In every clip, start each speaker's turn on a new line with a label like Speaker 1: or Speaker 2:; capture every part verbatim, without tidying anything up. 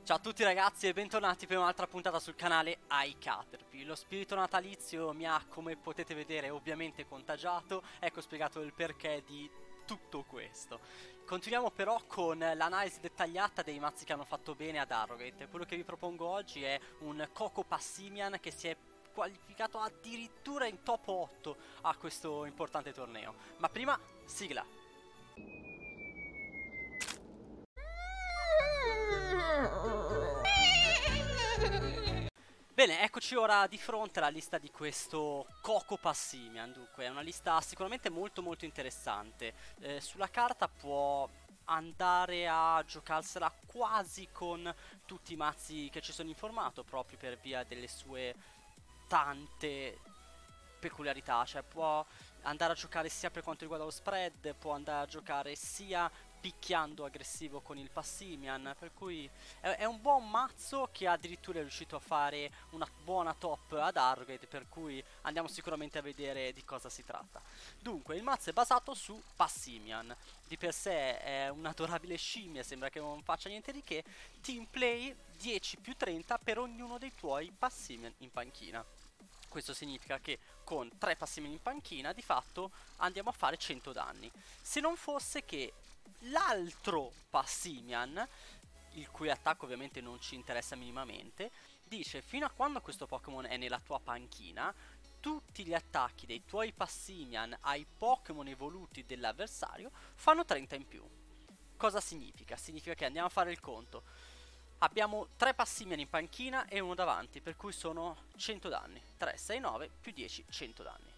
Speaker 1: Ciao a tutti ragazzi e bentornati per un'altra puntata sul canale iCaterpie. Lo spirito natalizio mi ha, come potete vedere, ovviamente contagiato. Ecco spiegato il perché di tutto questo. Continuiamo però con l'analisi dettagliata dei mazzi che hanno fatto bene ad Arrogate. Quello che vi propongo oggi è un Coco Passimian che si è qualificato addirittura in top otto a questo importante torneo. Ma prima, sigla! Bene, eccoci ora di fronte alla lista di questo Coco Passimian. Dunque, è una lista sicuramente molto molto interessante. Eh, sulla carta può andare a giocarsela quasi con tutti i mazzi che ci sono in formato, proprio per via delle sue tante peculiarità. Cioè può andare a giocare sia per quanto riguarda lo spread, può andare a giocare sia picchiando aggressivo con il Passimian, per cui è, è un buon mazzo che addirittura è riuscito a fare una buona top ad Arrogate, per cui andiamo sicuramente a vedere di cosa si tratta. Dunque, il mazzo è basato su Passimian, di per sé è un'adorabile scimmia, sembra che non faccia niente di che. Team play dieci più trenta per ognuno dei tuoi Passimian in panchina. Questo significa che con tre Passimian in panchina di fatto andiamo a fare cento danni. Se non fosse che l'altro Passimian, il cui attacco ovviamente non ci interessa minimamente, dice: fino a quando questo Pokémon è nella tua panchina, tutti gli attacchi dei tuoi Passimian ai Pokémon evoluti dell'avversario fanno trenta in più. Cosa significa? Significa che andiamo a fare il conto. Abbiamo tre Passimian in panchina e uno davanti, per cui sono cento danni. tre, sei, nove più dieci, cento danni.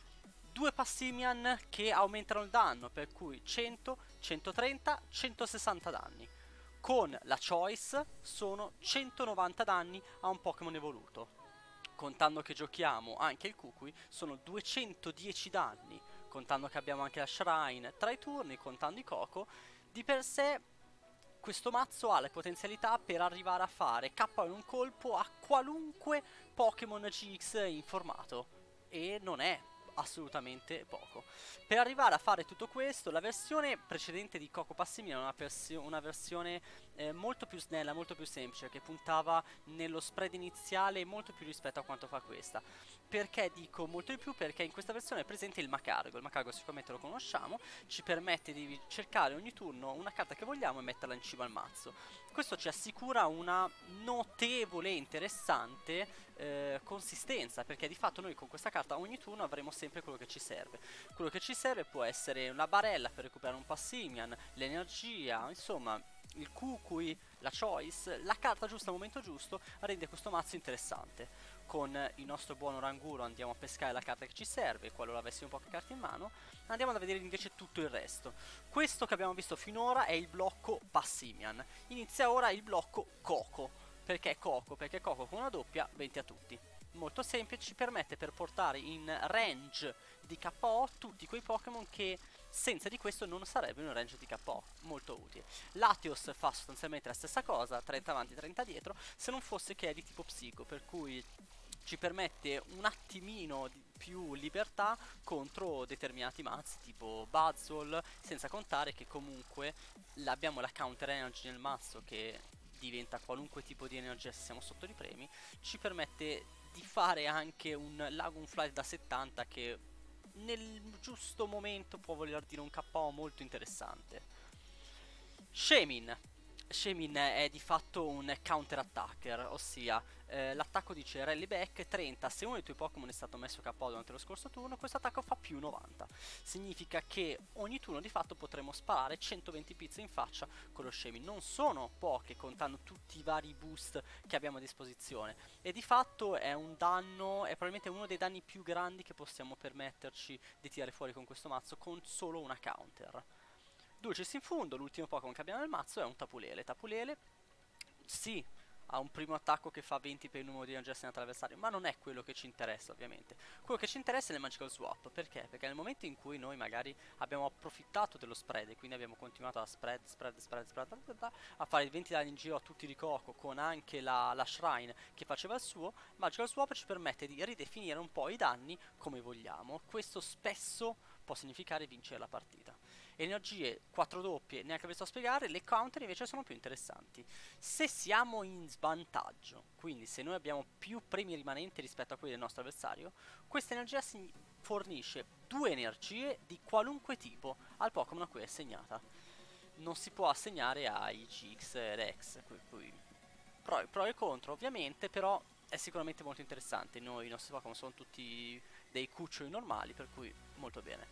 Speaker 1: Due Passimian che aumentano il danno, per cui cento, centotrenta, centosessanta danni. Con la Choice sono centonovanta danni a un Pokémon evoluto. Contando che giochiamo anche il Kukui sono duecentodieci danni. Contando che abbiamo anche la Shrine tra i turni, contando i Coco, di per sé questo mazzo ha le potenzialità per arrivare a fare K O in un colpo a qualunque Pokémon G X in formato. E non è assolutamente poco. Per arrivare a fare tutto questo, la versione precedente di Coco Passimian è una, una versione eh, molto più snella, molto più semplice, che puntava nello spread iniziale molto più rispetto a quanto fa questa. Perché dico molto di più? Perché in questa versione è presente il Magcargo. Il Magcargo sicuramente lo conosciamo, ci permette di cercare ogni turno una carta che vogliamo e metterla in cima al mazzo. Questo ci assicura una notevole e interessante eh, consistenza, perché di fatto noi con questa carta ogni turno avremo sempre quello che ci serve. Quello che ci serve può essere una barella per recuperare un Passimian, l'energia, insomma il Kukui, la Choice, la carta giusta al momento giusto rende questo mazzo interessante. Con il nostro buon Oranguro andiamo a pescare la carta che ci serve, qualora avessimo poche carte in mano. Andiamo a vedere invece tutto il resto. Questo che abbiamo visto finora è il blocco Passimian. Inizia ora il blocco Coco. Perché Coco? Perché Coco con una doppia venti a tutti. Molto semplice, ci permette per portare in range di K O tutti quei Pokémon che senza di questo non sarebbero in range di K O, molto utile. Latios fa sostanzialmente la stessa cosa, trenta avanti, trenta dietro, se non fosse che è di tipo psico, per cui ci permette un attimino di più libertà contro determinati mazzi tipo Buzzwole, senza contare che comunque abbiamo la counter energy nel mazzo che diventa qualunque tipo di energia se siamo sotto i premi, ci permette di fare anche un Lagoonflight da settanta che nel giusto momento può voler dire un K O molto interessante. Shaymin. Shaymin è di fatto un counter attacker, ossia eh, l'attacco dice rally back trenta, se uno dei tuoi Pokémon è stato messo K O durante lo scorso turno, questo attacco fa più novanta. Significa che ogni turno di fatto potremo sparare centoventi pizze in faccia con lo Shaymin. Non sono poche contando tutti i vari boost che abbiamo a disposizione, e di fatto è un danno, è probabilmente uno dei danni più grandi che possiamo permetterci di tirare fuori con questo mazzo con solo una counter. Dulcis in fondo, l'ultimo Pokémon che abbiamo nel mazzo è un Tapulele. Tapulele, sì, ha un primo attacco che fa venti per il numero di energia assegnata all'avversario, ma non è quello che ci interessa ovviamente. Quello che ci interessa è il Magical Swap. Perché? Perché nel momento in cui noi magari abbiamo approfittato dello spread e quindi abbiamo continuato a spread, spread, spread, spread, a fare i venti danni in giro a tutti di Coco con anche la, la Shrine che faceva il suo, Magical Swap ci permette di ridefinire un po' i danni come vogliamo. Questo spesso può significare vincere la partita. Energie quattro doppie, neanche vi sto a spiegare, le counter invece sono più interessanti. Se siamo in svantaggio, quindi se noi abbiamo più premi rimanenti rispetto a quelli del nostro avversario, questa energia fornisce due energie di qualunque tipo al Pokémon a cui è assegnata. Non si può assegnare ai G X Rex, qui pro, pro e contro ovviamente, però è sicuramente molto interessante. Noi, i nostri Pokémon sono tutti dei cuccioli normali, per cui molto bene.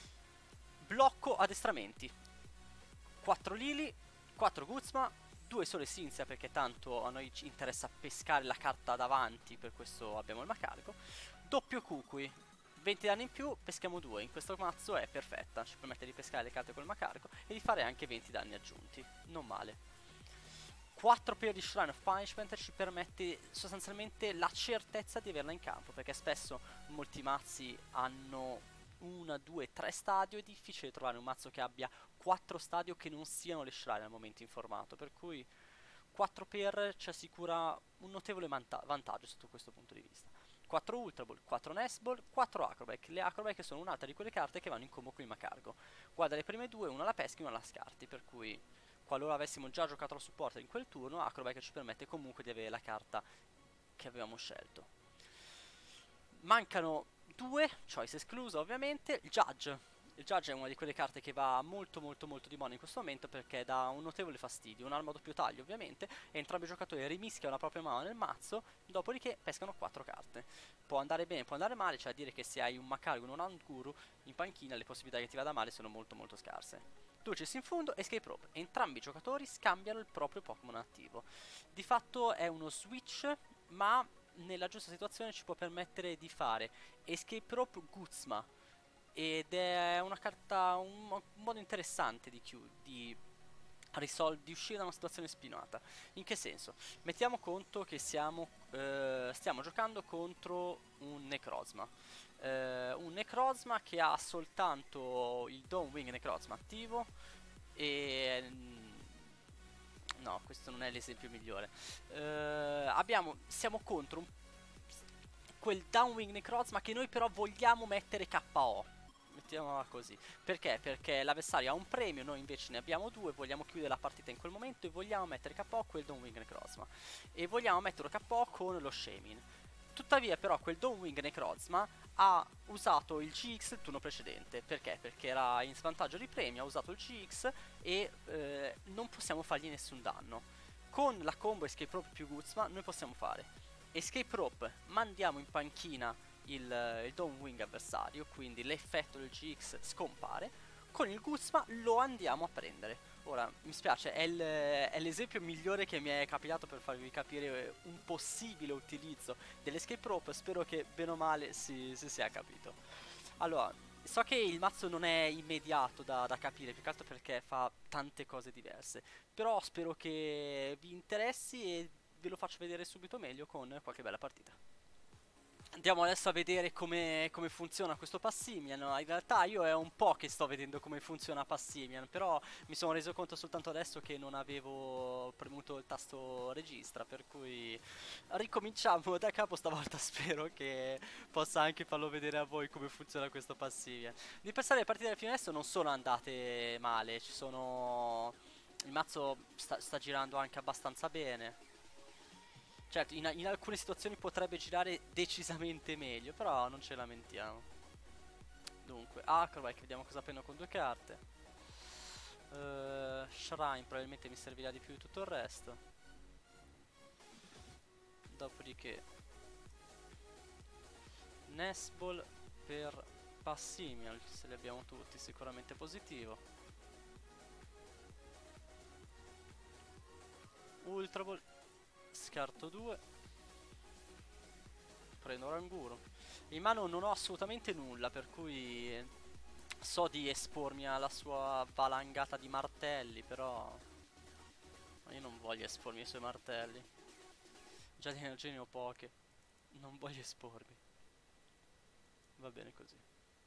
Speaker 1: Blocco addestramenti. quattro Lili, quattro Guzma, due sole Cinzia perché tanto a noi ci interessa pescare la carta davanti, per questo abbiamo il Macarico. Doppio Kukui, venti danni in più, peschiamo due. In questo mazzo è perfetta, ci permette di pescare le carte col Macarico e di fare anche venti danni aggiunti, non male. quattro paio di Shrine of Punishment ci permette sostanzialmente la certezza di averla in campo, perché spesso molti mazzi hanno uno, due, tre stadio, è difficile trovare un mazzo che abbia quattro stadio che non siano le Shrine al momento in formato, per cui quattro per ci assicura un notevole vantaggio sotto questo punto di vista. quattro Ultra Ball, quattro Nest Ball, quattro Acroback. Le Acroback sono un'altra di quelle carte che vanno in combo con il Macargo. Guarda, le prime due, una la peschi e una la scarti, per cui qualora avessimo già giocato la supporter in quel turno, Acroback ci permette comunque di avere la carta che avevamo scelto. Mancano due, choice esclusa ovviamente. Il Judge. Il Judge è una di quelle carte che va molto molto molto di buono in questo momento perché dà un notevole fastidio, un'arma a doppio taglio ovviamente, e entrambi i giocatori rimischiano la propria mano nel mazzo, dopodiché pescano quattro carte. Può andare bene, può andare male, cioè a dire che se hai un Macargo e un Anguru in panchina le possibilità che ti vada male sono molto molto scarse. Dulcis in fondo, Escape Rope. Entrambi i giocatori scambiano il proprio Pokémon attivo. Di fatto è uno switch, ma nella giusta situazione ci può permettere di fare Escape Rope Guzma, ed è una carta, un, un modo interessante di, di, di uscire da una situazione spinata. In che senso? Mettiamo conto che siamo, eh, stiamo giocando contro un Necrozma. Eh, un Necrozma che ha soltanto il Dawnwing Necrozma attivo e... no, questo non è l'esempio migliore. Eh, abbiamo, siamo contro un, quel Downwing Necrozma che noi però vogliamo mettere K O. Mettiamola così. Perché? Perché l'avversario ha un premio, noi invece ne abbiamo due, vogliamo chiudere la partita in quel momento e vogliamo mettere K O quel Dawnwing Necrozma. E vogliamo metterlo K O con lo Shamin. Tuttavia però quel Dawnwing Necrozma ha usato il G X il turno precedente. Perché? Perché era in svantaggio di premio, ha usato il G X e eh, non possiamo fargli nessun danno. Con la combo Escape Rope più Guzma noi possiamo fare Escape Rope, mandiamo in panchina il, il Dawnwing avversario, quindi l'effetto del G X scompare. Con il Guzma lo andiamo a prendere. Ora, mi spiace, è l'esempio migliore che mi è capitato per farvi capire un possibile utilizzo dell'Escape Rope. Spero che bene o male si, si sia capito. Allora, so che il mazzo non è immediato da, da capire, più che altro perché fa tante cose diverse, però spero che vi interessi e ve lo faccio vedere subito meglio con qualche bella partita. Andiamo adesso a vedere come, come funziona questo Passimian. In realtà io è un po' che sto vedendo come funziona Passimian, però mi sono reso conto soltanto adesso che non avevo premuto il tasto registra, per cui ricominciamo da capo stavolta. Spero che possa anche farlo vedere a voi come funziona questo Passimian. Di per sé le partite del fino adesso non sono andate male, ci sono... il mazzo sta, sta girando anche abbastanza bene. Certo, in, in alcune situazioni potrebbe girare decisamente meglio, però non ce lamentiamo. Dunque, Acroback, vediamo cosa prendo con due carte. uh, Shrine probabilmente mi servirà di più di tutto il resto. Dopodiché Nest Ball per Passimian, se li abbiamo tutti sicuramente positivo. Ultra Ball, scarto due, prendo Ranguro. In mano non ho assolutamente nulla, per cui so di espormi alla sua valangata di martelli, però ma io non voglio espormi ai suoi martelli. Già di energie ne ho poche, non voglio espormi. Va bene così.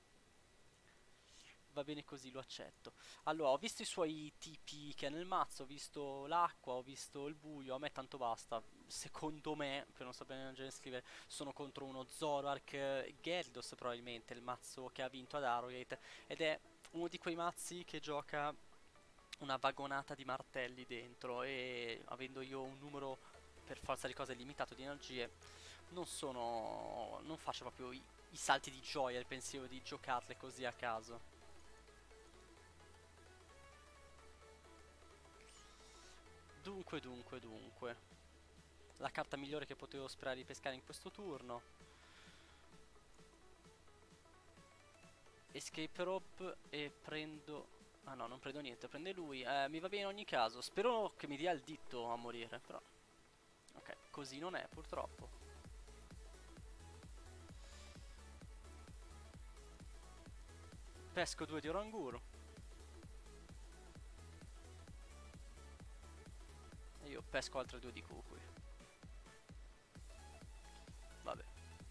Speaker 1: Va bene così, lo accetto. Allora, ho visto i suoi tipi che ha nel mazzo, ho visto l'acqua, ho visto il buio, a me tanto basta. Secondo me, per non sapere neanche scrivere, sono contro uno Zoroark Gyarados probabilmente, il mazzo che ha vinto ad Arrowgate, ed è uno di quei mazzi che gioca una vagonata di martelli dentro e avendo io un numero per forza di cose limitato di energie, non sono... non faccio proprio i, i salti di gioia il pensiero di giocarle così a caso. Dunque, dunque, dunque. La carta migliore che potevo sperare di pescare in questo turno. Escape rope e prendo... Ah no, non prendo niente, prende lui. Eh, mi va bene in ogni caso. Spero che mi dia il ditto a morire, però... Ok, così non è, purtroppo. Pesco due di oranguru. E io pesco altre due di cucui. Vabbè.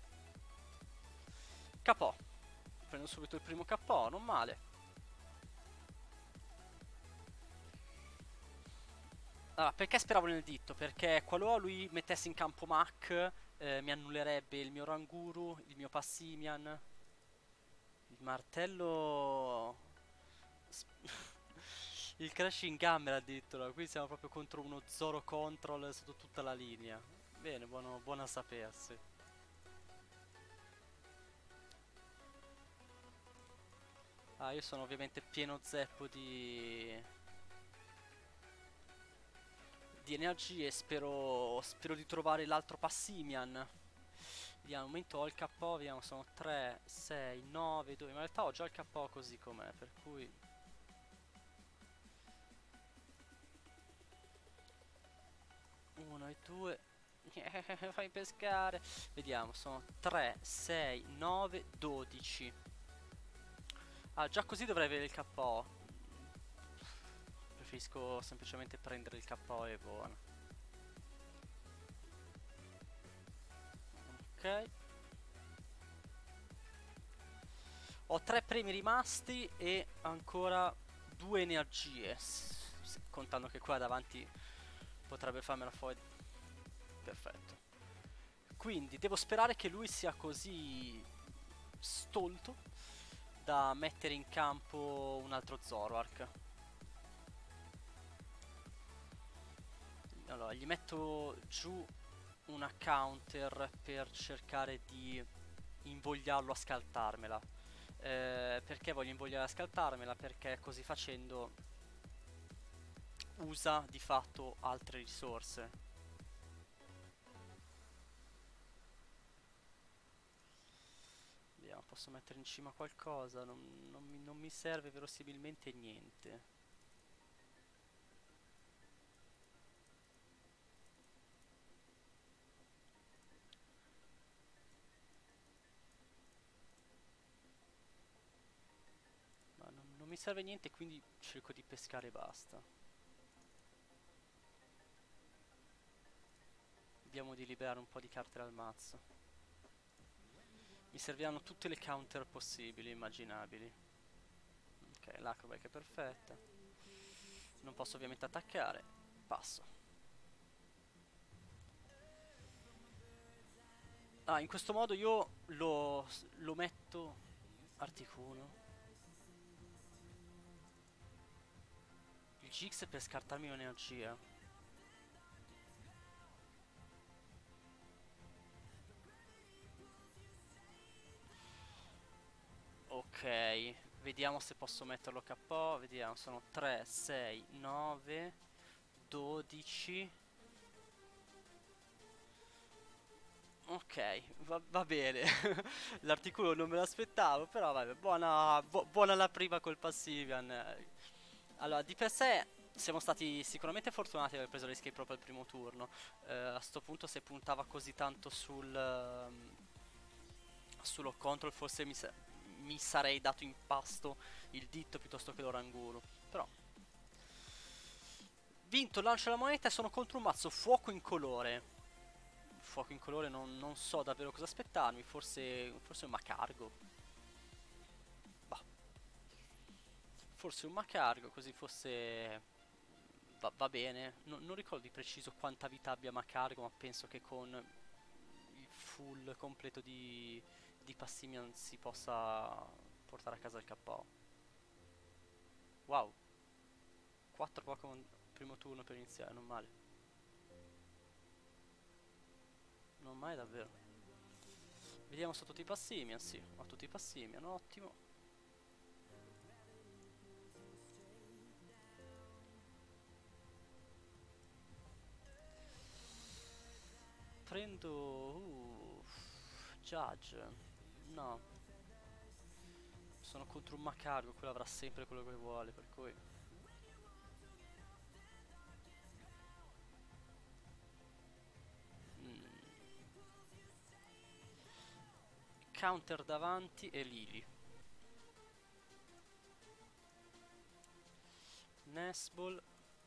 Speaker 1: K O. Prendo subito il primo K O, non male. Allora, perché speravo nel ditto? Perché qualora lui mettesse in campo Mac, eh, mi annullerebbe il mio Ranguru, il mio Passimian. Il martello... il Crashing Hammer addirittura. Qui siamo proprio contro uno Zoro Control sotto tutta la linea. Bene, buono, buono a sapersi. Ah, io sono ovviamente pieno zeppo di... di energie. Spero, spero di trovare l'altro Passimian. Vediamo, un momento ho il K O, vediamo, sono tre, sei, nove, due. Ma in realtà ho già il K O così com'è, per cui... uno e due. Fai pescare. Vediamo, sono tre, sei, nove, dodici. Ah, già così dovrei avere il K O. Preferisco semplicemente prendere il K O e buono. Ok. Ho tre premi rimasti e ancora due energie. S contando che qua davanti potrebbe farmela fuori. Perfetto. Quindi devo sperare che lui sia così stolto da mettere in campo un altro Zoroark. Allora, gli metto giù una counter per cercare di invogliarlo a scaltarmela. Eh, perché voglio invogliare a scaltarmela? Perché così facendo usa di fatto altre risorse. Vediamo, posso mettere in cima qualcosa? Non, non mi, non mi serve verosimilmente niente. Ma non, non mi serve niente, quindi cerco di pescare e basta. Vediamo di liberare un po' di carte dal mazzo. Mi serviranno tutte le counter possibili, immaginabili. Ok, l'acrobatic è perfetta. Non posso ovviamente attaccare. Passo. Ah, in questo modo io lo, lo metto... Articuno. Il Gix per scartarmi un'energia. Ok, vediamo se posso metterlo K O. Vediamo, sono tre, sei, nove, dodici. Ok, va, va bene. L'articolo non me l'aspettavo, però vabbè, buona, bu- buona la prima col Passivian. Allora, di per sé siamo stati sicuramente fortunati ad aver preso l'escape proprio al primo turno. Eh, a sto punto se puntava così tanto sul... ehm, sullo control forse mi, sa- mi sarei dato in pasto il ditto piuttosto che l'oranguru. Però, vinto, lancio la moneta e sono contro un mazzo fuoco incolore. Fuoco incolore non, non so davvero cosa aspettarmi, forse, forse un Macargo. Bah, forse un Macargo, così fosse... Va, va bene. No- non ricordo di preciso quanta vita abbia Macargo, ma penso che con il full completo di, di Passimian si possa portare a casa il K O. Wow. quattro Pokémon primo turno per iniziare, non male. Non male davvero. Vediamo se ho tutti i Passimian, sì, ho tutti i Passimian, ottimo. Prendo... Uh, Judge. No. Sono contro un Macargo, quello avrà sempre quello che vuole, per cui... Mm. Counter davanti e Lily. Nesball.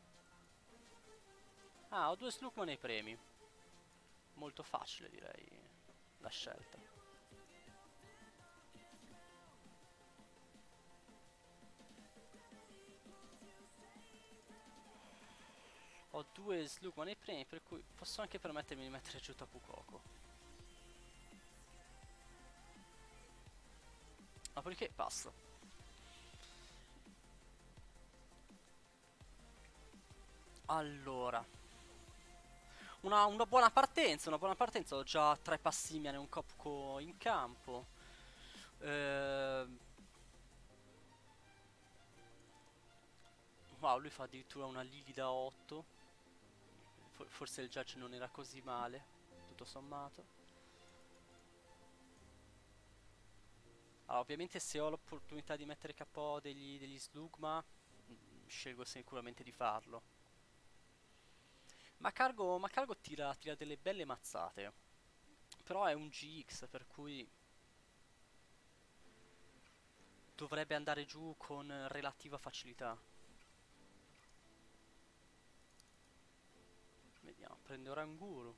Speaker 1: Ah, ho due Slugma nei premi. Molto facile, direi, la scelta. Ho due Slugma nei premi, per cui posso anche permettermi di mettere giù Tapu Koko. Dopodiché passo. Allora, una, una buona partenza, una buona partenza. Ho già tre Passimian e un Copco in campo. Ehm... Wow, lui fa addirittura una Lily da otto. Forse il Judge non era così male, tutto sommato. Allora, ovviamente se ho l'opportunità di mettere K O degli, degli Slugma, mh, scelgo sicuramente di farlo. Ma Cargo, ma Cargo tira, tira delle belle mazzate. Però è un G X, per cui dovrebbe andare giù con relativa facilità. Vediamo, prende Oranguru.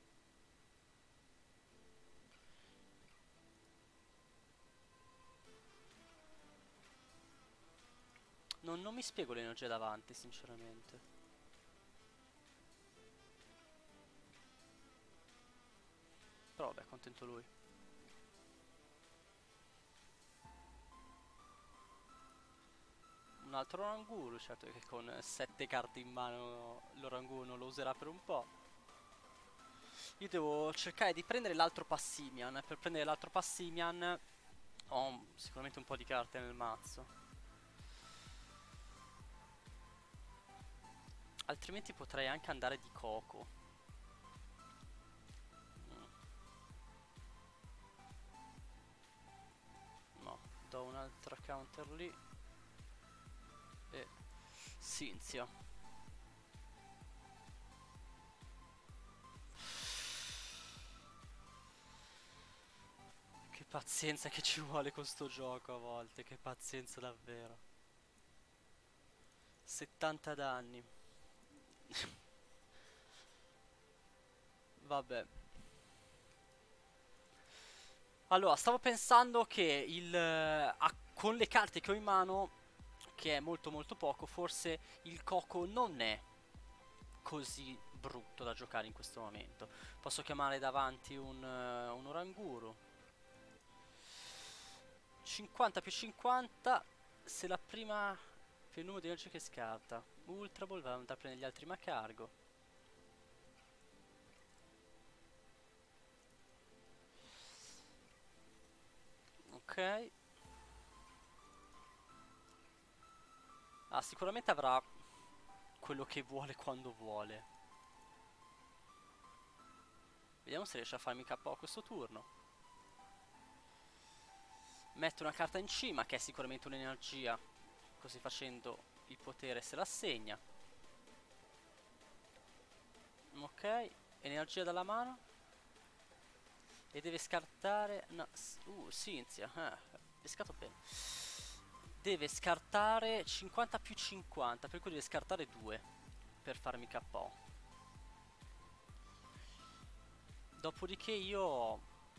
Speaker 1: Non, non mi spiego l'energia davanti, sinceramente. Però vabbè, contento lui. Un altro Oranguru, certo che con sette carte in mano l'Oranguru non lo userà per un po'. Io devo cercare di prendere l'altro Passimian. Per prendere l'altro Passimian ho sicuramente un po' di carte nel mazzo. Altrimenti potrei anche andare di Coco. Mm. No, do un'altra counter lì. E Cinzia. Che pazienza che ci vuole con sto gioco a volte. Che pazienza davvero. settanta danni. Vabbè. Allora, stavo pensando che il, eh, a- con le carte che ho in mano, che è molto molto poco, forse il Coco non è così brutto da giocare in questo momento. Posso chiamare davanti un, eh, un Oranguru. cinquanta più cinquanta, se la prima per il numero di energie che scarta. Ultra Ball va a andare a prendere gli altri Macargo. Ok. Ah, sicuramente avrà quello che vuole quando vuole. Vediamo se riesce a farmi K O questo turno. Mette una carta in cima, che è sicuramente un'energia. Così facendo il potere se la assegna. Ok, energia dalla mano. E deve scartare... No, uh, Cinzia, eh, pescato bene. Deve scartare cinquanta più cinquanta, per cui deve scartare due per farmi K O. Dopodiché io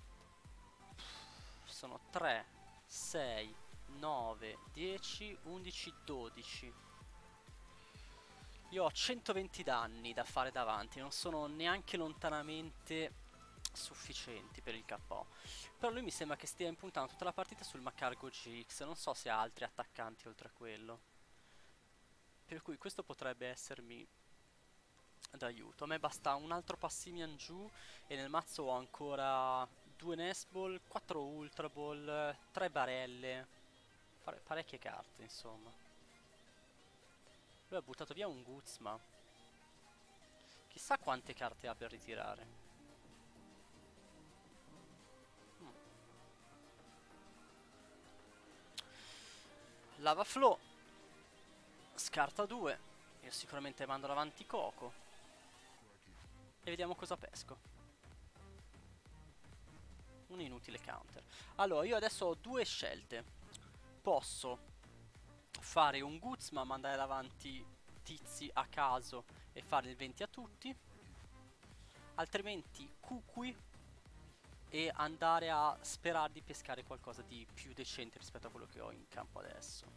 Speaker 1: sono tre, sei, nove, dieci, undici, dodici. Io ho centoventi danni da fare davanti, non sono neanche lontanamente sufficienti per il K O. Però lui mi sembra che stia impuntando tutta la partita sul Macargo G X, non so se ha altri attaccanti oltre a quello. Per cui questo potrebbe essermi d'aiuto. A me basta un altro Passimian giù e nel mazzo ho ancora due Nest Ball, quattro Ultra Ball, tre barelle, pare- parecchie carte insomma. Lui ha buttato via un Guzma. Chissà quante carte ha per ritirare. Mm. Lava Flow. Scarta due. Io sicuramente mando avanti Coco. E vediamo cosa pesco. Un inutile counter. Allora, io adesso ho due scelte. Posso fare un Guzma, mandare avanti tizi a caso e fare il venti a tutti. Altrimenti Kukui e andare a sperare di pescare qualcosa di più decente rispetto a quello che ho in campo adesso.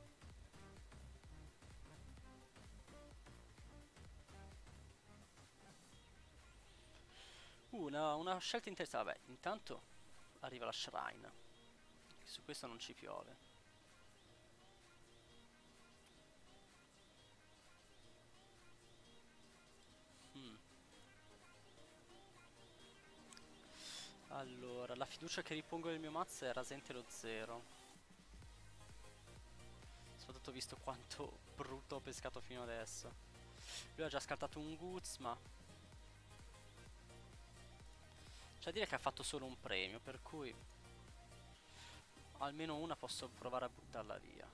Speaker 1: Una, una scelta interessante. Vabbè, intanto arriva la Shrine. Su questo non ci piove. Hmm. Allora, la fiducia che ripongo nel mio mazzo è rasente lo zero. Soprattutto visto quanto brutto ho pescato fino adesso. Lui ha già scartato un Guzma. C'è da dire che ha fatto solo un premio, per cui almeno una posso provare a buttarla via.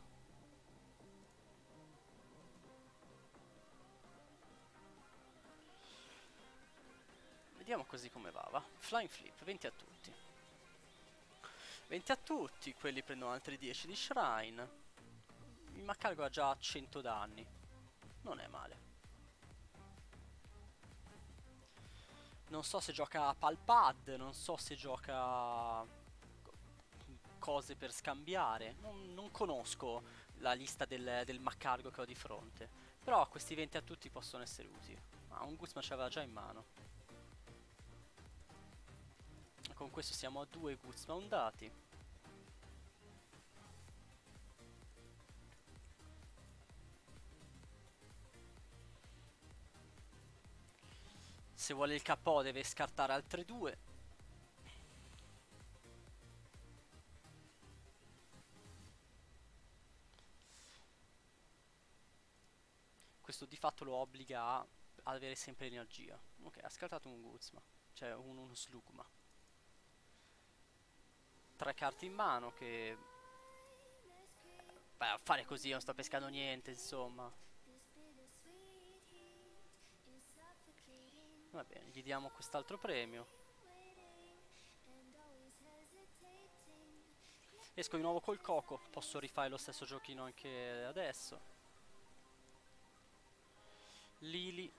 Speaker 1: Vediamo così come va, va. Flying Flip, venti a tutti. venti a tutti, quelli prendono altri dieci di Shrine. Il Macargo ha già cento danni. Non è male. Non so se gioca a Palpad, non so se gioca cose per scambiare. Non, non conosco la lista del, del Macargo che ho di fronte. Però questi venti a tutti possono essere utili. Ah, un Guzma ce l'aveva già in mano. Con questo siamo a due Guzma ondati. Se vuole il K O deve scartare altre due. Questo di fatto lo obbliga a ad avere sempre energia. Ok, ha scartato un Guzma. Cioè un, uno Slugma. Tre carte in mano che... Beh, a fare così non sto pescando niente, insomma. Va bene, gli diamo quest'altro premio. Esco di nuovo col Coco. Posso rifare lo stesso giochino anche adesso. Lily.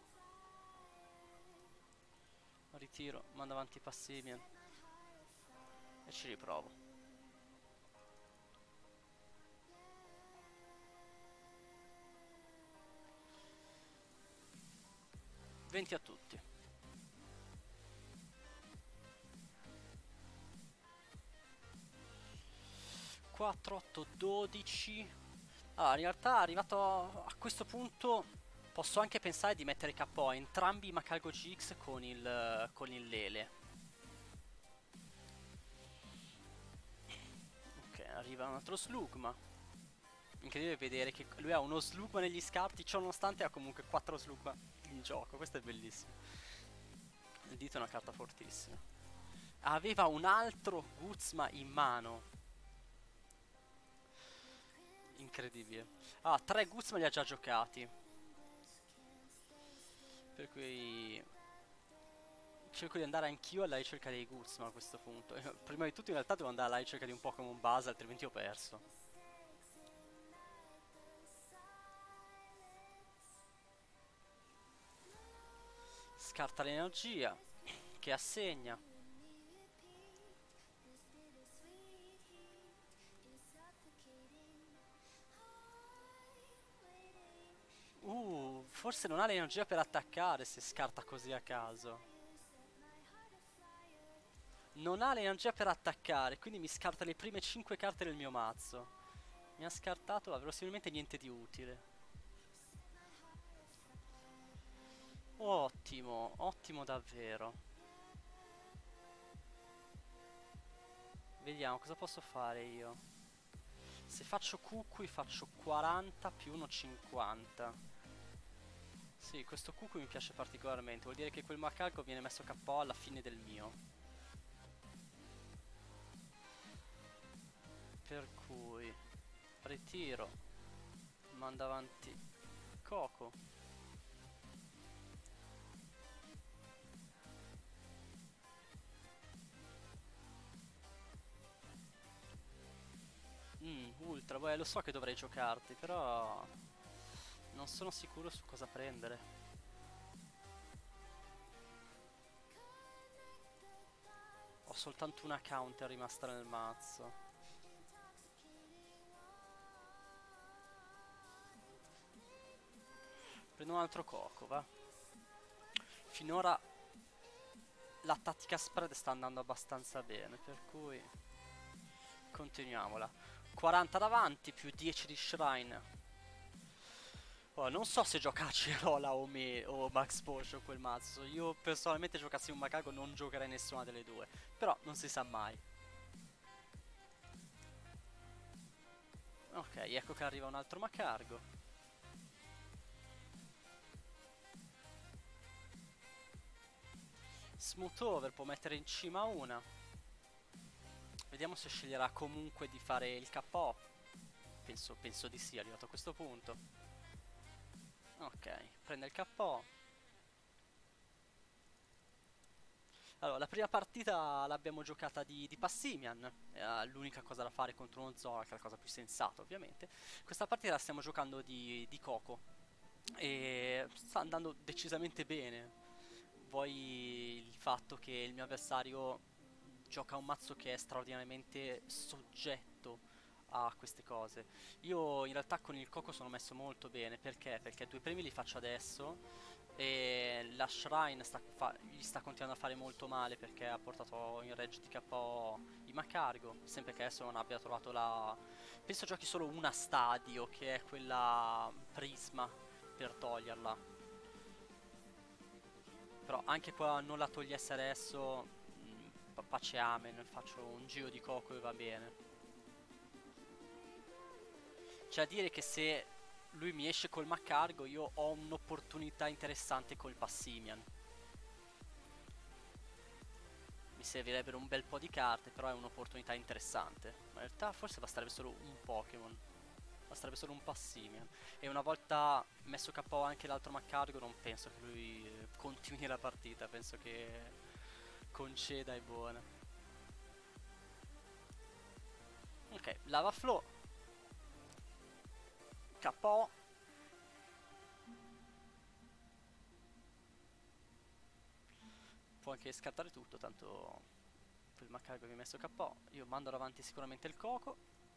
Speaker 1: Ritiro, mando avanti Passimian. E ci riprovo. venti a tutti. quattro, otto, dodici. Allora, in realtà arrivato a questo punto posso anche pensare di mettere K O entrambi i Macargo G X con il, con il Lele. Ok, arriva un altro Slugma. Incredibile vedere che lui ha uno Slugma negli scarti, ciò nonostante ha comunque quattro Slugma in gioco. Questo è bellissimo. Il dito è una carta fortissima. Aveva un altro Guzma in mano. Incredibile. Ah, tre Guzma li ha già giocati. Per cui cerco di andare anch'io alla ricerca dei Guzma a questo punto. Prima di tutto in realtà devo andare alla ricerca di un Pokémon base, altrimenti ho perso. Scarta l'energia, che assegna. Uh, forse non ha l'energia per attaccare se scarta così a caso. Non ha l'energia per attaccare, quindi mi scarta le prime cinque carte del mio mazzo. Mi ha scartato, ma verosimilmente niente di utile. Ottimo, ottimo davvero. Vediamo cosa posso fare io. Se faccio Kukui faccio quaranta più uno cinquanta. Sì, questo Kukui mi piace particolarmente. Vuol dire che quel macaco viene messo K O alla fine del mio. Per cui ritiro. Manda avanti Coco. Mm, ultra, beh, lo so che dovrei giocarti, però non sono sicuro su cosa prendere. Ho soltanto una counter rimasta nel mazzo. Prendo un altro Coco, va. Finora la tattica spread sta andando abbastanza bene, per cui continuiamola. quaranta davanti più dieci di Shrine. Oh, non so se gioca a Cerola o, me, o Max Potion quel mazzo. Io personalmente giocassi un Macaco non giocherei nessuna delle due. Però non si sa mai. Ok, ecco che arriva un altro Macargo. Smooth Over può mettere in cima una. Vediamo se sceglierà comunque di fare il K O. Penso, penso di sì, arrivato a questo punto. Ok, prende il K O. Allora, la prima partita l'abbiamo giocata di, di Passimian, eh, l'unica cosa da fare contro uno Zorak, la cosa più sensata ovviamente. Questa partita la stiamo giocando di, di Coco e sta andando decisamente bene. Vuoi il fatto che il mio avversario gioca un mazzo che è straordinariamente soggetto a queste cose. Io in realtà con il Coco sono messo molto bene, perché? Perché due premi li faccio adesso e la Shrine sta fa- gli sta continuando a fare molto male perché ha portato in Reg di K O i Macargo, sempre che adesso non abbia trovato la... Penso giochi solo una stadio, che è quella Prisma, per toglierla. Però anche qua non la togliesse adesso, mh, pa- pace amen, faccio un giro di Coco e va bene. C'è da dire che se lui mi esce col Macargo io ho un'opportunità interessante col Passimian. Mi servirebbero un bel po' di carte, però è un'opportunità interessante. Ma in realtà forse basterebbe solo un Pokémon. Basterebbe solo un Passimian. E una volta messo K O anche l'altro Macargo non penso che lui eh, continui la partita. Penso che conceda e buona. Ok, Lava Flow. K O. Può anche scartare tutto, tanto quel Macargo vi ha messo K O. Io mando avanti sicuramente il Coco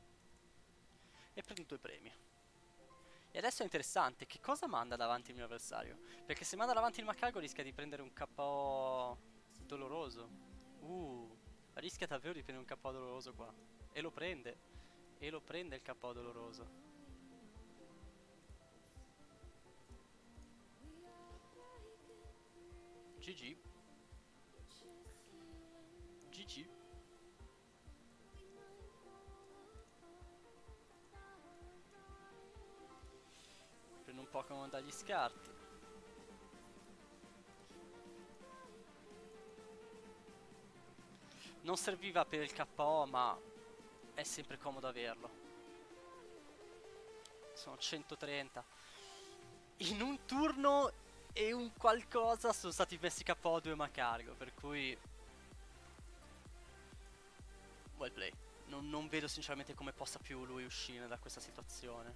Speaker 1: e prendo due premi. E adesso è interessante, che cosa manda davanti il mio avversario? Perché se manda davanti il Macago rischia di prendere un K O doloroso. Uh, rischia davvero di prendere un K O doloroso qua. E lo prende. E lo prende il K O doloroso. G G. G G. Prendo un Pokémon dagli scarti. Non serviva per il K O, ma è sempre comodo averlo. Sono centotrenta. In un turno e un qualcosa sono stati messi K O due Macargo, per cui... well play. Non, non vedo sinceramente come possa più lui uscire da questa situazione.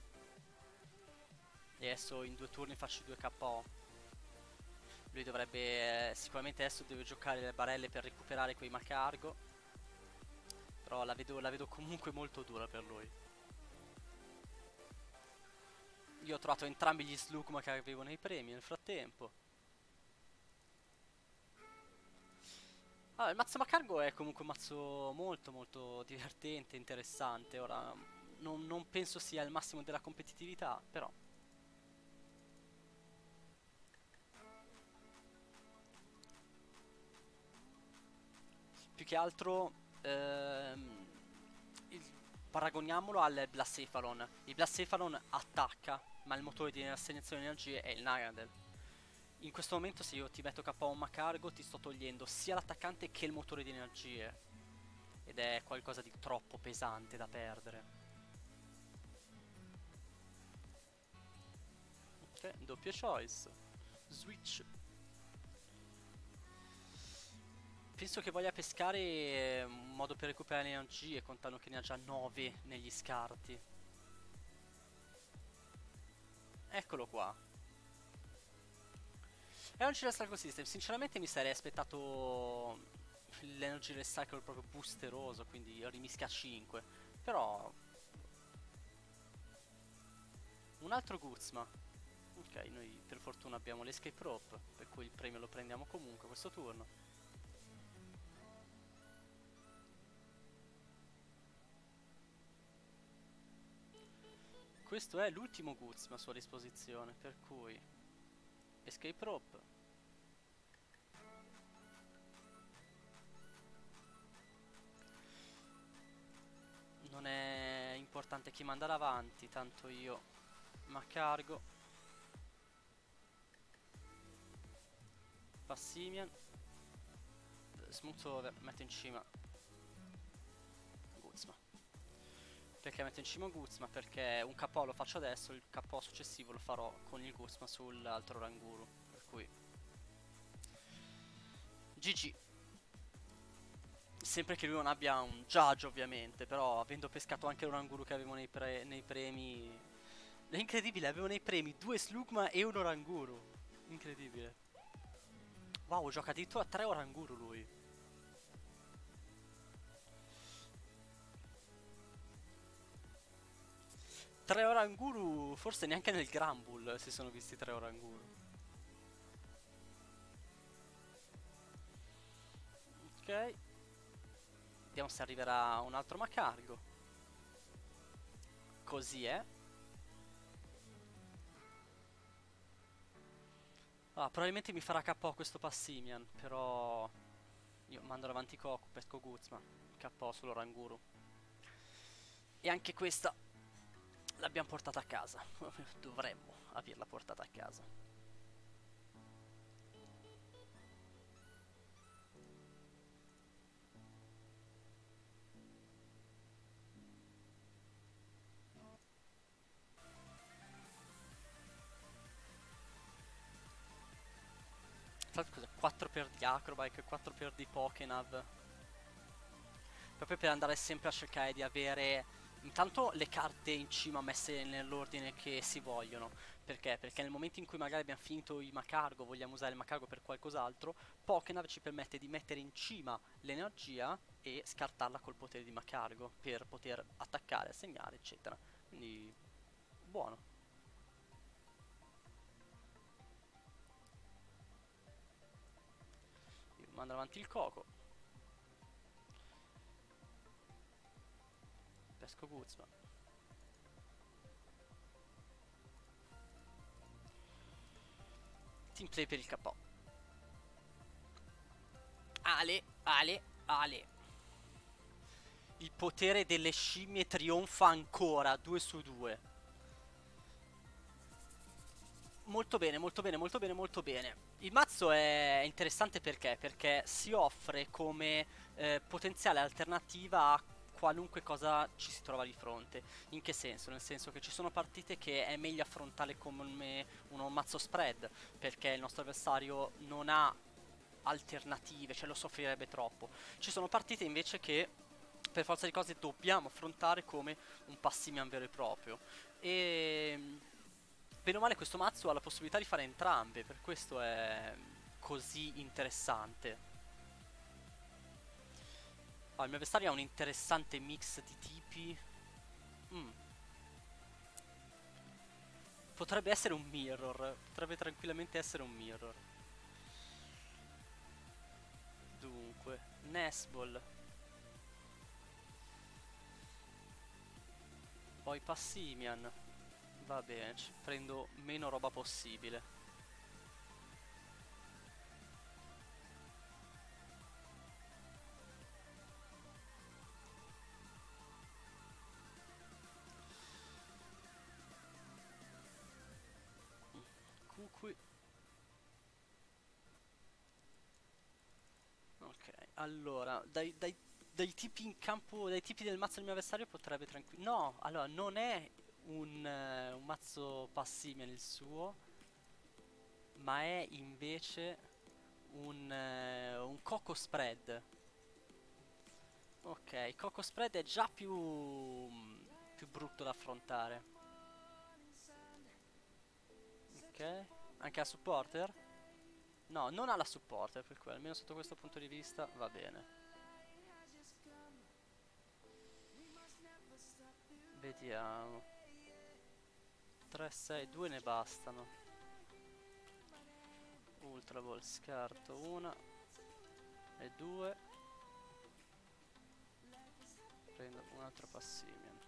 Speaker 1: E adesso in due turni faccio due K O. Lui dovrebbe... Eh, sicuramente adesso deve giocare le barelle per recuperare quei Macargo. Però la vedo, la vedo comunque molto dura per lui. Io ho trovato entrambi gli Slugma che avevo nei premi nel frattempo. Allora, il mazzo Macargo è comunque un mazzo molto molto divertente, interessante. Ora, non, non penso sia il massimo della competitività, però Più che altro ehm, il- paragoniamolo al Blacephalon. Il Blacephalon attacca, ma il motore di assegnazione di energie è il Nagadel. In questo momento se io ti metto K O un Macargo ti sto togliendo sia l'attaccante che il motore di energie. Ed è qualcosa di troppo pesante da perdere. Ok, doppio choice. Switch. Penso che voglia pescare eh, un modo per recuperare energie, contando che ne ha già nove negli scarti. Eccolo qua. È un Cycle System. Sinceramente mi sarei aspettato l'Energy Recycle proprio boosteroso, quindi rimischia cinque. Però un altro Guzma. Ok, noi per fortuna abbiamo l'Escape Rope, per cui il premio lo prendiamo comunque questo turno. Questo è l'ultimo Guzma a sua disposizione, per cui Escape Rope. Non è importante chi manda davanti, tanto io ma cargo. Passimian. Smooth over, metto in cima Guzma. Perché metto in cima Guzma? Perché un K O lo faccio adesso, il K O successivo lo farò con il Guzma sull'altro Ranguru. Per cui G G. Sempre che lui non abbia un judge ovviamente, però avendo pescato anche l'Oranguru che avevo nei, pre nei premi... È incredibile, avevo nei premi due Slugma e un Oranguru. Incredibile. Wow, gioca addirittura tre Oranguru lui. Tre Oranguru, forse neanche nel Granbull si sono visti tre Oranguru. Ok. Vediamo se arriverà un altro Macargo. Così è. Ah, probabilmente mi farà K O questo Passimian, però io mando avanti Koku, pesco Guzma, K O sull'Oranguru. E anche questa l'abbiamo portata a casa. Dovremmo averla portata a casa. Tra l'altro cosa? quattro per di Acrobike, quattro per di Pokénav. Proprio per andare sempre a cercare di avere intanto le carte in cima messe nell'ordine che si vogliono. Perché? Perché nel momento in cui magari abbiamo finito i Macargo, vogliamo usare il Macargo per qualcos'altro, Pokénav ci permette di mettere in cima l'energia e scartarla col potere di Macargo per poter attaccare, segnare, eccetera. Quindi buono. Io mando avanti il Coco. Pesco Guzma. Team play per il K O. Ale, Ale, Ale. Il potere delle scimmie trionfa ancora, due su due. Molto bene, molto bene, molto bene, molto bene. Il mazzo è interessante perché? Perché si offre come eh, potenziale alternativa a qualunque cosa ci si trova di fronte. In che senso? Nel senso che ci sono partite che è meglio affrontarle come uno mazzo spread, perché il nostro avversario non ha alternative, cioè lo soffrirebbe troppo. Ci sono partite invece che per forza di cose dobbiamo affrontare come un Passimian vero e proprio. E bene o male questo mazzo ha la possibilità di fare entrambe, per questo è così interessante. Ah, il mio avversario ha un interessante mix di tipi. Mm. Potrebbe essere un mirror, potrebbe tranquillamente essere un mirror. Dunque, Nesball. Poi Passimian. Va bene, prendo meno roba possibile. Allora, dai, dai, dai tipi in campo, dai tipi del mazzo del mio avversario potrebbe tranquillo. No, allora, non è un, eh, un mazzo Passimian il suo, ma è invece un, eh, un Coco Spread. Ok, Coco Spread è già più, mm, più brutto da affrontare. Ok, anche a supporter? No, non ha la supporter per quello, almeno sotto questo punto di vista va bene. Vediamo. tre, sei, due ne bastano. Ultra Ball scarto una e due. Prendo un altro Passimian.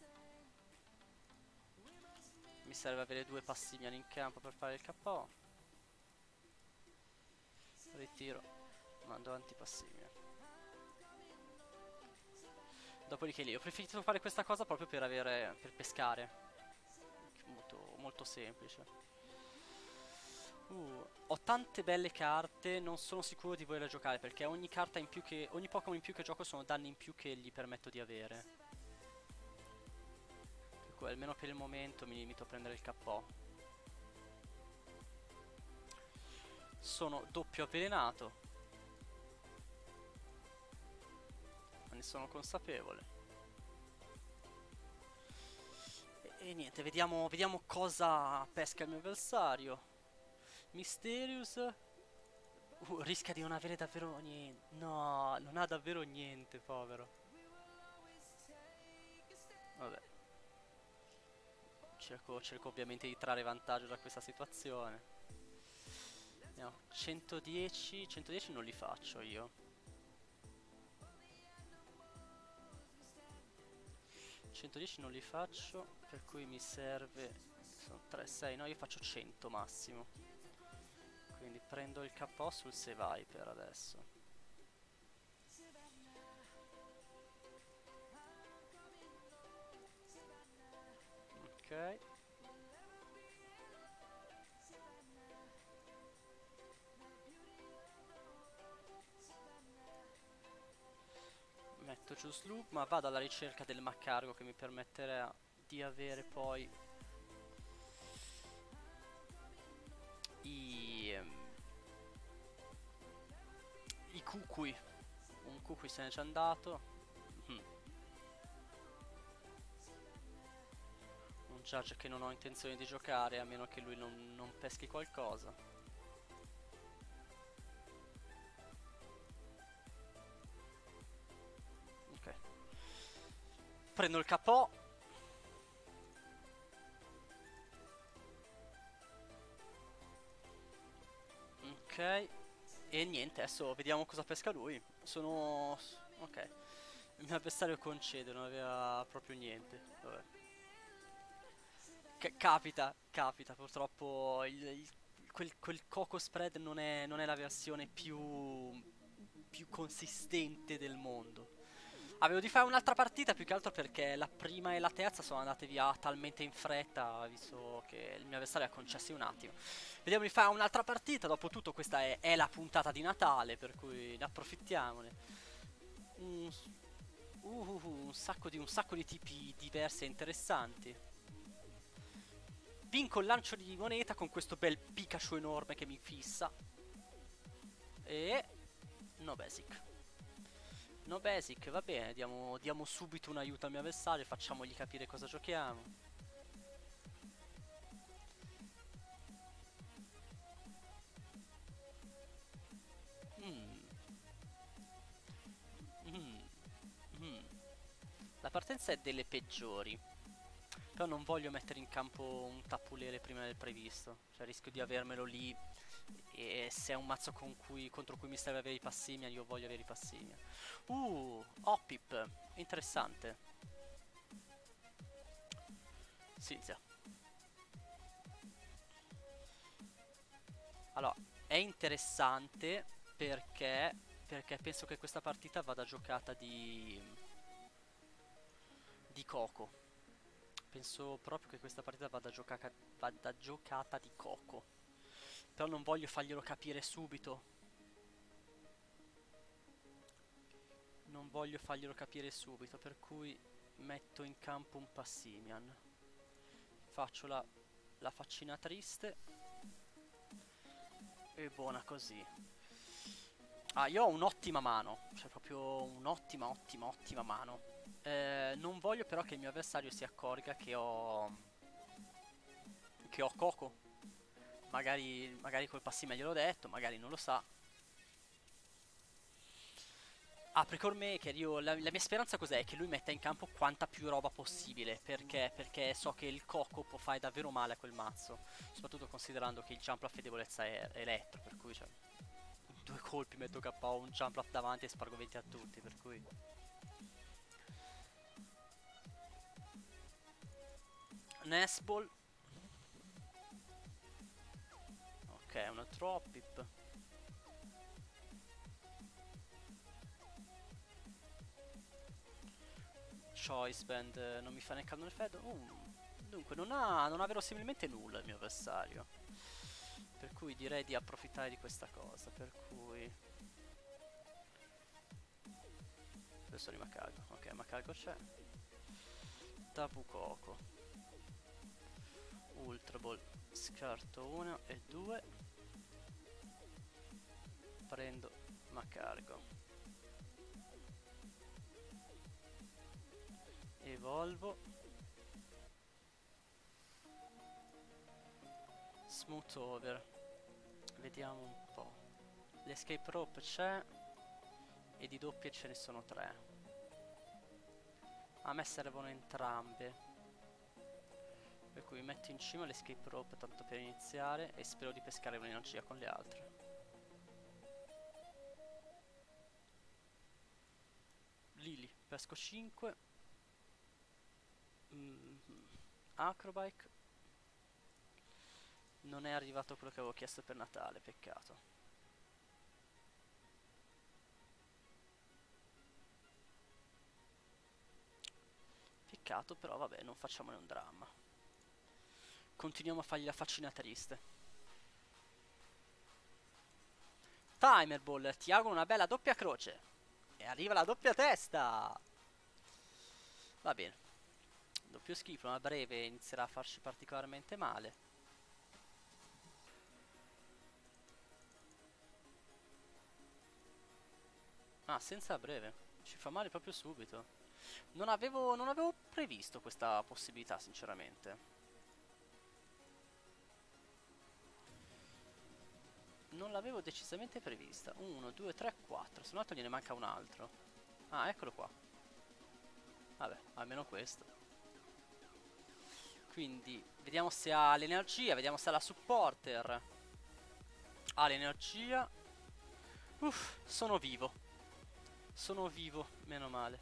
Speaker 1: Mi serve avere due Passimian in campo per fare il K O. Ritiro, mando avanti Passimian. Dopodiché lì ho preferito fare questa cosa proprio per avere, per pescare. Molto, molto semplice. Uh, ho tante belle carte, non sono sicuro di volerle giocare perché ogni carta in più che, ogni Pokémon in più che gioco sono danni in più che gli permetto di avere. Per cui almeno per il momento mi limito a prendere il K O. Sono doppio avvelenato, ma ne sono consapevole. E, e niente, vediamo, vediamo cosa pesca il mio avversario. Mysterious. Uh, rischia di non avere davvero niente. No, non ha davvero niente, povero. Vabbè. Cerco, cerco ovviamente di trarre vantaggio da questa situazione. Andiamo. centodieci. centodieci non li faccio io. centodieci non li faccio, per cui mi serve. Sono tre, sei, no, io faccio cento massimo. Quindi prendo il K O sul Sevai per adesso. Ok. Metto giù Sloop, ma vado alla ricerca del Maccargo che mi permetterà di avere poi i, ehm, i Kukui. Un Kukui se n'è già andato. Mhm. Un Judge che non ho intenzione di giocare a meno che lui non, non peschi qualcosa. Ok. Prendo il K O. Ok. E niente, adesso vediamo cosa pesca lui. Sono. Ok. Il mio avversario concede, non aveva proprio niente. Vabbè. C- capita, capita, purtroppo il, il- quel, quel Coco Spread non è, non è la versione più, più consistente del mondo. Avevo di fare un'altra partita più che altro perché la prima e la terza sono andate via talmente in fretta, visto che il mio avversario ha concessi un attimo. Vediamo di fare un'altra partita, dopo tutto questa è, è la puntata di Natale, per cui ne approfittiamone. Un, uh, uh, uh, un sacco di, un sacco di tipi diversi e interessanti. Vinco il lancio di moneta con questo bel Pikachu enorme che mi fissa. E. No basic. No basic, va bene, diamo, diamo subito un aiuto al mio avversario, facciamogli capire cosa giochiamo. Mm. Mm. Mm. La partenza è delle peggiori. Però non voglio mettere in campo un tappulele prima del previsto. Cioè rischio di avermelo lì. E se è un mazzo con cui, contro cui mi serve avere i Passimian, io voglio avere i Passimian. Uh, Hoppip, interessante. Silzia. Allora, è interessante perché, perché penso che questa partita vada giocata di, di Coco. Penso proprio che questa partita vada giocata, vada giocata di Coco. Però non voglio farglielo capire subito. non voglio farglielo capire subito, per cui metto in campo un Passimian. Faccio la, la faccina triste. E buona così. Ah, io ho un'ottima mano. Cioè proprio un'ottima, ottima, ottima mano. Eh, non voglio però che il mio avversario si accorga che ho... Che ho Coco. Magari, magari col Passimian gliel'ho detto, magari non lo sa. Apricor Maker, io, la, la mia speranza cos'è? Che lui metta in campo quanta più roba possibile. Perché? Perché so che il Coco può fare davvero male a quel mazzo. Soprattutto considerando che il Jumpluff è debolezza è elettro. Per cui cioè, in due colpi metto K O un Jumpluff davanti e spargo venti a tutti. Per cui Nesball. Ok, una Troppip. Choice Band eh, non mi fa né caldo né freddo. Uh, dunque non ha, non ha verosimilmente nulla il mio avversario. Per cui direi di approfittare di questa cosa. Per cui adesso di Macago. Ok, Macago c'è. Tapu Coco. Ultra Ball. Scarto uno e due. Prendo Macargo. Evolvo. Smooth Over. Vediamo un po'. L'escape rope c'è. E di doppie ce ne sono tre. A me servono entrambe. Per cui metto in cima l'escape rope tanto per iniziare. E spero di pescare un'energia con le altre. Lily, pesco cinque. mm, Acrobike. Non è arrivato quello che avevo chiesto per Natale, peccato. Peccato, però vabbè, non facciamone un dramma. Continuiamo a fargli la faccina triste. Timer Ball, ti auguro una bella doppia croce. E arriva la doppia testa. Va bene. Doppio schifo, ma a breve inizierà a farci particolarmente male. Ah, senza a breve. Ci fa male proprio subito. Non avevo, non avevo previsto questa possibilità, sinceramente. Non l'avevo decisamente prevista. uno, due, tre, quattro. Se no gliene manca un altro. Ah, eccolo qua. Vabbè, almeno questo. Quindi, vediamo se ha l'energia. Vediamo se ha la supporter. Ha l'energia. Uff, sono vivo. Sono vivo, meno male.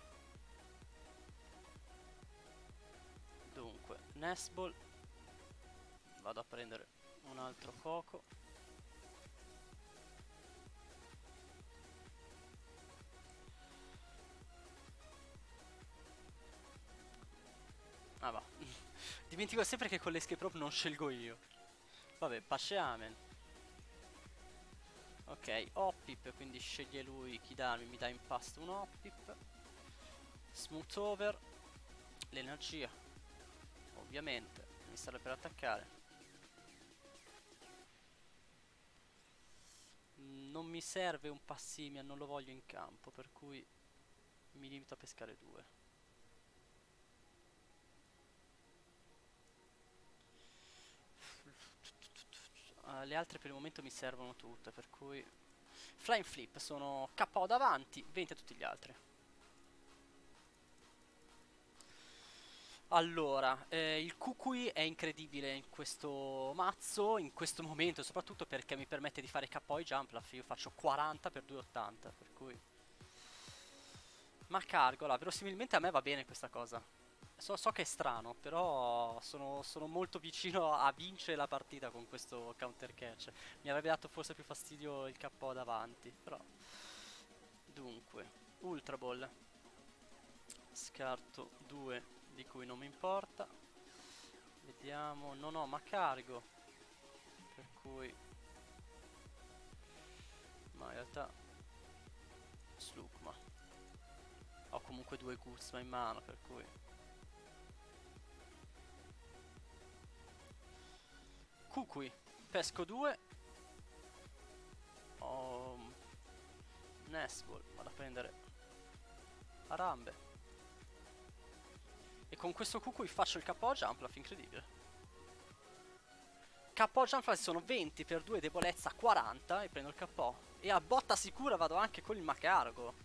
Speaker 1: Dunque, Nesball. Vado a prendere un altro Coco. Ah va. Dimentico sempre che con l'escape rope non scelgo io. Vabbè, Pace Amen. Ok, Hoppip, quindi sceglie lui chi darmi, mi dà in pasto un Hoppip. Smooth Over. L'energia. Ovviamente, mi serve per attaccare. Non mi serve un Passimian, non lo voglio in campo, per cui mi limito a pescare due. Uh, le altre per il momento mi servono tutte, per cui Flying Flip sono K O davanti, venti a tutti gli altri. Allora, eh, il Kukui è incredibile in questo mazzo, in questo momento, soprattutto perché mi permette di fare K O i Jumpluff. Io faccio quaranta per due virgola ottanta, per cui... Ma Cargola, verosimilmente a me va bene questa cosa. So, so che è strano, però sono, sono molto vicino a vincere la partita con questo counter catch. Mi avrebbe dato forse più fastidio il K O davanti, però... Dunque, Ultra Ball. Scarto due di cui non mi importa. Vediamo, non ho Macargo, per cui... Ma in realtà... Slugma. comunque due Guzma in mano, per cui... Kukui, pesco due. Ho... Nestball, vado a prendere Arambe. E con questo Kukui faccio il K O Jumpluff, incredibile. K O Jumpluff sono venti per due, debolezza quaranta e prendo il K O. E a botta sicura vado anche con il Macargo.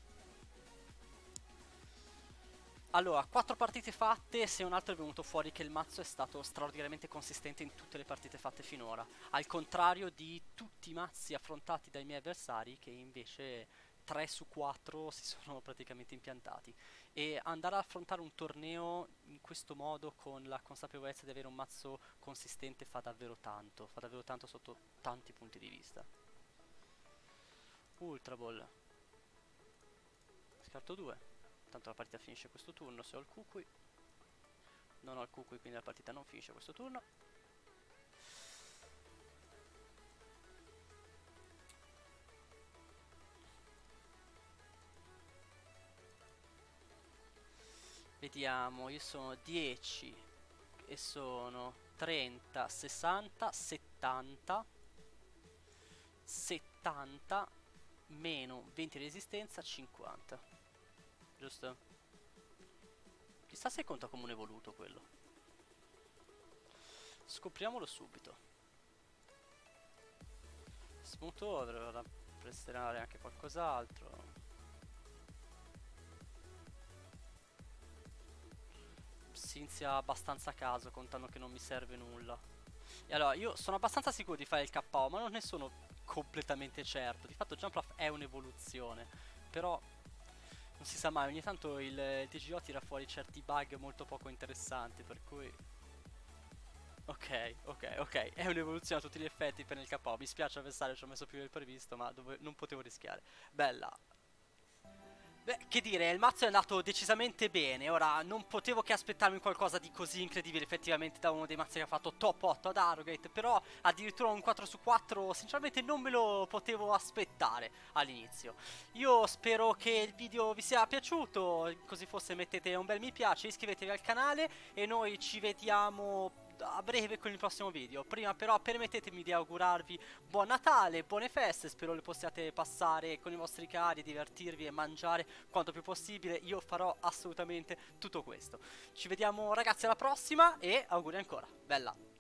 Speaker 1: Allora, quattro partite fatte, se un altro è venuto fuori che il mazzo è stato straordinariamente consistente in tutte le partite fatte finora. Al contrario di tutti i mazzi affrontati dai miei avversari, che invece tre su quattro si sono praticamente impiantati. E andare ad affrontare un torneo in questo modo, con la consapevolezza di avere un mazzo consistente, fa davvero tanto. Fa davvero tanto sotto tanti punti di vista. Ultra Ball. Scarto due. Tanto la partita finisce questo turno se ho il Kukui. Non ho il Kukui, quindi la partita non finisce questo turno. Vediamo, io sono dieci e sono trenta, sessanta, settanta, settanta, meno venti di resistenza, cinquanta. Giusto? Chissà se conta come un evoluto quello. Scopriamolo subito. Smuto dovrà presterare anche qualcos'altro. Si inizia abbastanza a caso, contando che non mi serve nulla. E allora, io sono abbastanza sicuro di fare il K O, ma non ne sono completamente certo. Di fatto Jumpluff è un'evoluzione, però... non si sa mai, ogni tanto il, il T G O tira fuori certi bug molto poco interessanti, per cui... Ok, ok, ok, è un'evoluzione a tutti gli effetti per il K O. Mi spiace avversario, ci ho messo più del previsto, ma dove non potevo rischiare. Bella. Beh, che dire, il mazzo è andato decisamente bene. Ora, non potevo che aspettarmi qualcosa di così incredibile effettivamente da uno dei mazzi che ha fatto top otto ad Arrogate. Però addirittura un quattro su quattro sinceramente non me lo potevo aspettare all'inizio. Io spero che il video vi sia piaciuto. Così fosse mettete un bel mi piace, iscrivetevi al canale e noi ci vediamo a breve con il prossimo video. Prima però permettetemi di augurarvi buon Natale, buone feste. Spero le possiate passare con i vostri cari, divertirvi e mangiare quanto più possibile. Io farò assolutamente tutto questo. Ci vediamo ragazzi alla prossima e auguri ancora. Bella.